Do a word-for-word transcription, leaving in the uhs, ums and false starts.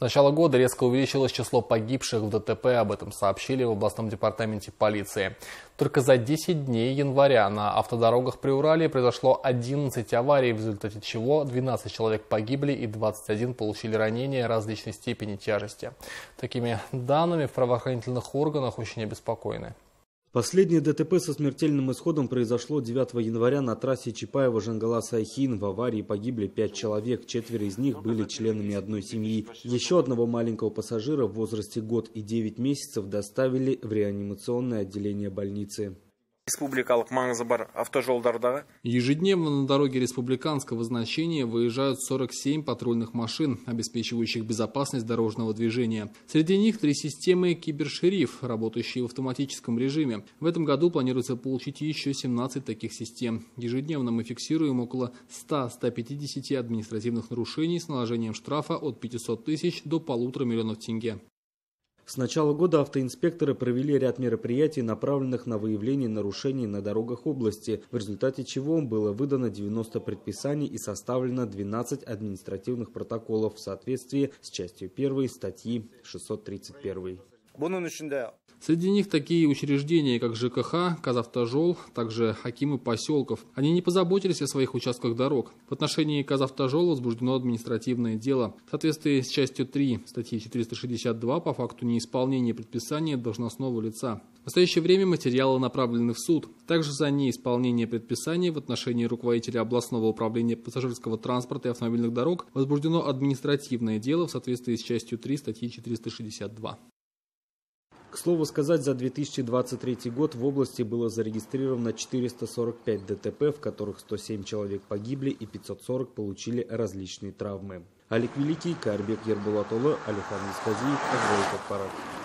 начала года резко увеличилось число погибших в ДТП, об этом сообщили в областном департаменте полиции. Только за десять дней января на автодорогах Приуралья произошло одиннадцать аварий, в результате чего двенадцать человек погибли и двадцать один получили ранения различной степени тяжести. Такими данными в правоохранительных органах очень обеспокоены. Последнее ДТП со смертельным исходом произошло девятого января на трассе Чапаево-Жангала-Сайхин. В аварии погибли пять человек, четверо из них были членами одной семьи. Еще одного маленького пассажира в возрасте год и девять месяцев доставили в реанимационное отделение больницы. Республикалық маңызы бар автожолдардағы. Ежедневно на дороге республиканского значения выезжают сорок семь патрульных машин, обеспечивающих безопасность дорожного движения. Среди них три системы «Кибершериф», работающие в автоматическом режиме. В этом году планируется получить еще семнадцать таких систем. Ежедневно мы фиксируем около ста — ста пятидесяти административных нарушений с наложением штрафа от пятисот тысяч до полутора миллионов тенге. С начала года автоинспекторы провели ряд мероприятий, направленных на выявление нарушений на дорогах области, в результате чего было выдано девяносто предписаний и составлено двенадцать административных протоколов в соответствии с частью первой статьи шестьсот тридцать один. Среди них такие учреждения, как ЖКХ, Казавтожол, также акимы поселков. Они не позаботились о своих участках дорог. В отношении Казавтожола возбуждено административное дело. В соответствии с частью три статьи четыреста шестьдесят два по факту неисполнения предписания должностного лица. В настоящее время материалы направлены в суд. Также за неисполнение предписания в отношении руководителя областного управления пассажирского транспорта и автомобильных дорог возбуждено административное дело в соответствии с частью три статьи четыреста шестьдесят два. К слову сказать, за две тысячи двадцать третий год в области было зарегистрировано четыреста сорок пять ДТП, в которых сто семь человек погибли и пятьсот сорок получили различные травмы. Алик Великий, Карбек Ербулатолы, Алихан Висказиев, Азраик Аппарат.